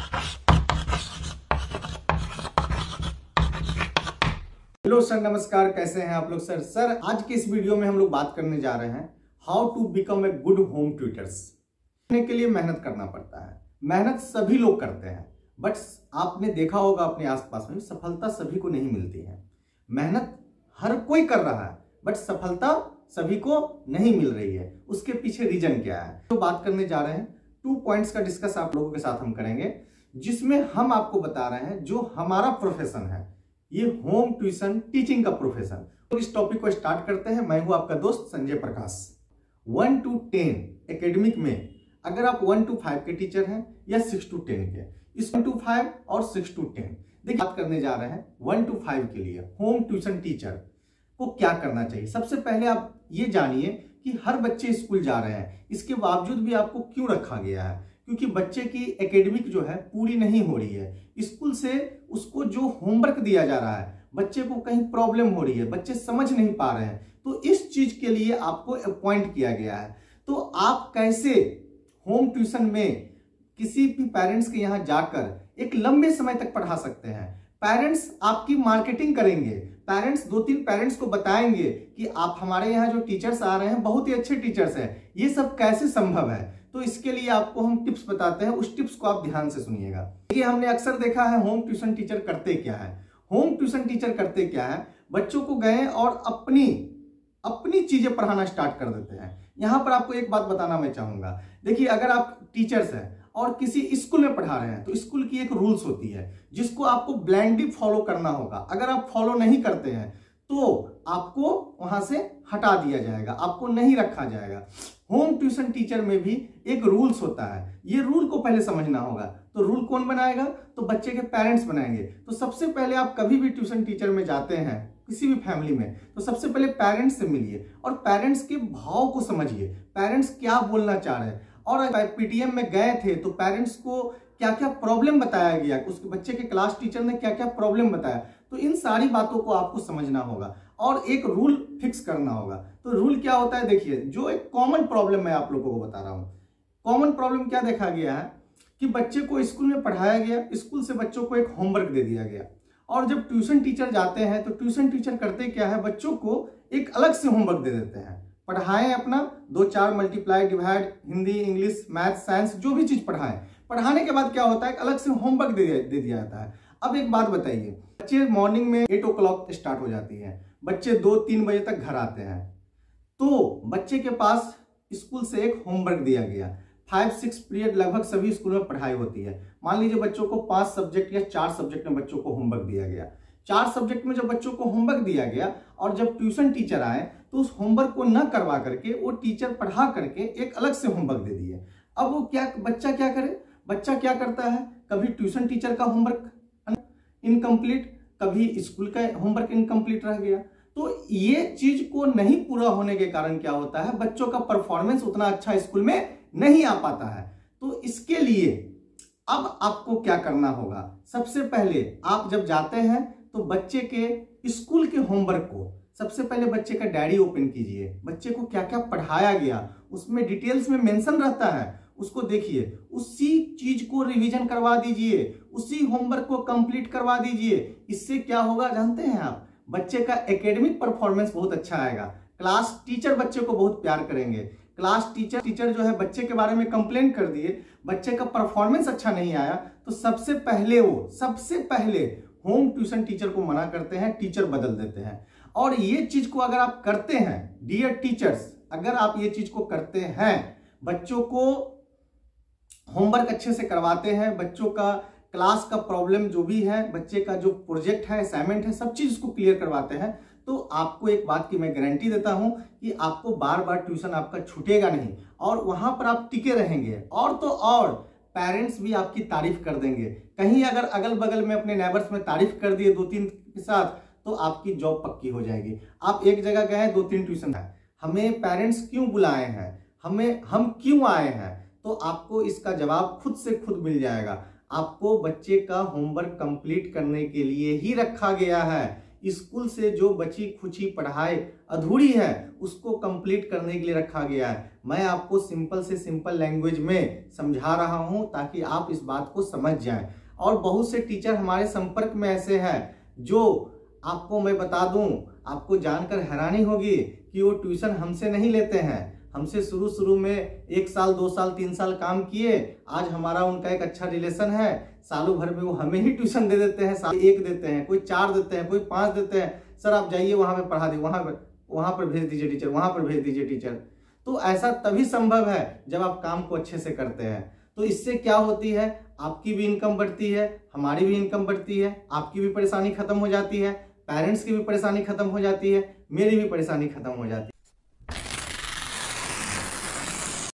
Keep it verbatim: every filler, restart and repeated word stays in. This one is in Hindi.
हेलो सर, नमस्कार। कैसे हैं आप लोग? सर सर आज के इस वीडियो में हम लोग बात करने जा रहे हैं how to become a good home tutors. के लिए मेहनत करना पड़ता है। मेहनत सभी लोग करते हैं, बट आपने देखा होगा अपने आसपास में सफलता सभी को नहीं मिलती है। मेहनत हर कोई कर रहा है, बट सफलता सभी को नहीं मिल रही है। उसके पीछे रीजन क्या है, तो बात करने जा रहे हैं। टू पॉइंट्स का डिस्कस आप लोगों के साथ हम करेंगे, जिसमें हम आपको बता रहे हैं जो हमारा प्रोफेशन है, ये होम ट्यूशन टीचिंग का प्रोफेशन। तो इस टॉपिक को स्टार्ट करते हैं। मैं हूं आपका दोस्त Sanjay Prakash. One to ten academic में अगर आप वन टू फाइव के टीचर हैं या सिक्स टू टेन के, इस वन टू फाइव और सिक्स टू टेन देखिए बात करने जा रहे हैं। वन टू फाइव के लिए होम ट्यूशन टीचर को क्या करना चाहिए। सबसे पहले आप ये जानिए कि हर बच्चे स्कूल जा रहे हैं, इसके बावजूद भी आपको क्यों रखा गया है। क्योंकि बच्चे की एकेडमिक जो है पूरी नहीं हो रही है। स्कूल से उसको जो होमवर्क दिया जा रहा है, बच्चे को कहीं प्रॉब्लम हो रही है, बच्चे समझ नहीं पा रहे हैं, तो इस चीज के लिए आपको अपॉइंट किया गया है। तो आप कैसे होम ट्यूशन में किसी भी पेरेंट्स के यहाँ जाकर एक लंबे समय तक पढ़ा सकते हैं। पेरेंट्स आपकी मार्केटिंग करेंगे, पेरेंट्स दो तीन पेरेंट्स को बताएंगे कि आप हमारे यहाँ जो टीचर्स आ रहे हैं बहुत ही अच्छे टीचर्स हैं। ये सब कैसे संभव है, तो इसके लिए आपको हम टिप्स बताते हैं। उस टिप्स को आप ध्यान से सुनिएगा। देखिए हमने अक्सर देखा है होम ट्यूशन टीचर करते क्या है। होम ट्यूशन टीचर करते क्या है, बच्चों को गए और अपनी अपनी चीजें पढ़ाना स्टार्ट कर देते हैं। यहां पर आपको एक बात बताना मैं चाहूंगा। देखिए अगर आप टीचर्स हैं और किसी स्कूल में पढ़ा रहे हैं, तो स्कूल की एक रूल्स होती है जिसको आपको ब्लाइंडली फॉलो करना होगा। अगर आप फॉलो नहीं करते हैं तो आपको वहां से हटा दिया जाएगा, आपको नहीं रखा जाएगा। होम ट्यूशन टीचर में भी एक रूल्स होता है, ये रूल को पहले समझना होगा। तो रूल कौन बनाएगा, तो बच्चे के पेरेंट्स बनाएंगे। तो सबसे पहले आप कभी भी ट्यूशन टीचर में जाते हैं किसी भी फैमिली में, तो सबसे पहले पेरेंट्स से मिलिए और पेरेंट्स के भाव को समझिए, पेरेंट्स क्या बोलना चाह रहे हैं। और पीटीएम में गए थे तो पेरेंट्स को क्या क्या प्रॉब्लम बताया गया, उसके बच्चे के क्लास टीचर ने क्या क्या प्रॉब्लम बताया, तो इन सारी बातों को आपको समझना होगा और एक रूल फिक्स करना होगा। तो रूल क्या होता है, देखिए जो एक कॉमन प्रॉब्लम मैं आप लोगों को बता रहा हूं। कॉमन प्रॉब्लम क्या देखा गया है कि बच्चे को स्कूल में पढ़ाया गया, स्कूल से बच्चों को एक होमवर्क दे दिया गया, और जब ट्यूशन टीचर जाते हैं तो ट्यूशन टीचर करते क्या है, बच्चों को एक अलग से होमवर्क दे देते हैं। पढ़ाएं अपना दो चार multiply divide, Hindi English math science जो भी चीज पढ़ाएं। पढ़ाने के बाद क्या होता है, अलग से होमवर्क दे दे दिया जाता है। अब एक बात बताइए, बच्चे मॉर्निंग में एट ओ क्लॉक स्टार्ट हो जाती है, बच्चे दो तीन बजे तक घर आते हैं, तो बच्चे के पास स्कूल से एक होमवर्क दिया गया। फाइव सिक्स पीरियड लगभग सभी स्कूल में पढ़ाई होती है। मान लीजिए बच्चों को पांच सब्जेक्ट या चार सब्जेक्ट में बच्चों को होमवर्क दिया गया। चार सब्जेक्ट में जब बच्चों को होमवर्क दिया गया और जब ट्यूशन टीचर आए तो उस होमवर्क को न करवा करके वो टीचर पढ़ा करके एक अलग से होमवर्क दे दिए। अब वो क्या बच्चा क्या करे, बच्चा क्या करता है, कभी ट्यूशन टीचर का होमवर्क इनकम्प्लीट, कभी स्कूल का होमवर्क इनकम्प्लीट रह गया। तो ये चीज को नहीं पूरा होने के कारण क्या होता है, बच्चों का परफॉर्मेंस उतना अच्छा स्कूल में नहीं आ पाता है। तो इसके लिए अब आपको क्या करना होगा, सबसे पहले आप जब जाते हैं तो बच्चे के स्कूल के होमवर्क को सबसे पहले बच्चे का डायरी ओपन कीजिए। बच्चे को क्या क्या पढ़ाया गया उसमें डिटेल्स में मेंशन रहता है, उसको देखिए, उसी चीज को रिवीजन करवा दीजिए, उसी होमवर्क को कंप्लीट करवा दीजिए। इससे क्या होगा जानते हैं आप, बच्चे का एकेडमिक परफॉर्मेंस बहुत अच्छा आएगा। क्लास टीचर बच्चे को बहुत प्यार करेंगे। क्लास टीचर टीचर जो है बच्चे के बारे में कंप्लेन कर दिए, बच्चे का परफॉर्मेंस अच्छा नहीं आया, तो सबसे पहले वो सबसे पहले होम ट्यूशन टीचर को मना करते हैं, टीचर बदल देते हैं। और ये चीज को अगर आप करते हैं डियर टीचर्स, अगर आप ये चीज को करते हैं, बच्चों को होमवर्क अच्छे से करवाते हैं, बच्चों का क्लास का प्रॉब्लम जो भी है, बच्चे का जो प्रोजेक्ट है, असाइनमेंट है, सब चीज को क्लियर करवाते हैं, तो आपको एक बात की मैं गारंटी देता हूं कि आपको बार बार ट्यूशन आपका छूटेगा नहीं और वहां पर आप टिके रहेंगे। और तो और पेरेंट्स भी आपकी तारीफ कर देंगे। कहीं अगर अगल बगल में अपने नेबर्स में तारीफ कर दिए दो तीन के साथ, तो आपकी जॉब पक्की हो जाएगी। आप एक जगह गए दो तीन ट्यूशन है, हमें पेरेंट्स क्यों बुलाए हैं, हमें हम क्यों आए हैं, तो आपको इसका जवाब खुद से खुद मिल जाएगा। आपको बच्चे का होमवर्क कंप्लीट करने के लिए ही रखा गया है। स्कूल से जो बची खुची पढ़ाई अधूरी है उसको कंप्लीट करने के लिए रखा गया है। मैं आपको सिंपल से सिंपल लैंग्वेज में समझा रहा हूं ताकि आप इस बात को समझ जाएं। और बहुत से टीचर हमारे संपर्क में ऐसे हैं जो आपको मैं बता दूं, आपको जानकर हैरानी होगी कि वो ट्यूशन हमसे नहीं लेते हैं। हमसे शुरू शुरू में एक साल दो साल तीन साल काम किए, आज हमारा उनका एक अच्छा रिलेशन है, सालों भर में वो हमें ही ट्यूशन दे देते हैं। साल एक देते हैं, कोई चार देते हैं, कोई पांच देते हैं। सर आप जाइए वहां पे पढ़ा दे, वहां पर वहां पर भेज दीजिए टीचर, वहां पर भेज दीजिए टीचर। तो ऐसा तभी संभव है जब आप काम को अच्छे से करते हैं। तो इससे क्या होती है, आपकी भी इनकम बढ़ती है, हमारी भी इनकम बढ़ती है, आपकी भी परेशानी खत्म हो जाती है, पेरेंट्स की भी परेशानी खत्म हो जाती है, मेरी भी परेशानी खत्म हो जाती है।